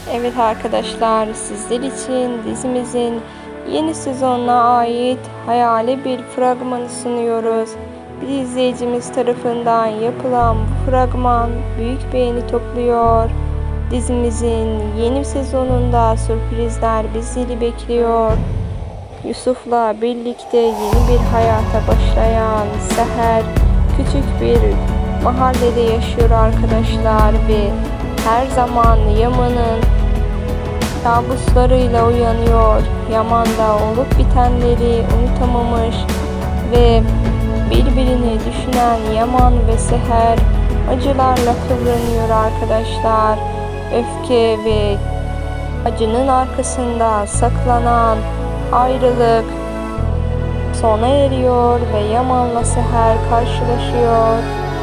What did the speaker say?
Evet arkadaşlar, sizler için dizimizin yeni sezonuna ait hayali bir fragmanı sunuyoruz. Bir izleyicimiz tarafından yapılan bu fragman büyük beğeni topluyor. Dizimizin yeni sezonunda sürprizler bizleri bekliyor. Yusuf'la birlikte yeni bir hayata başlayan Seher küçük bir mahallede yaşıyor arkadaşlar ve her zaman Yaman'ın kabuslarıyla uyanıyor. Yaman'da olup bitenleri unutamamış ve birbirini düşünen Yaman ve Seher acılarla kıvranıyor arkadaşlar. Öfke ve acının arkasında saklanan ayrılık sona eriyor ve Yaman'la Seher karşılaşıyor.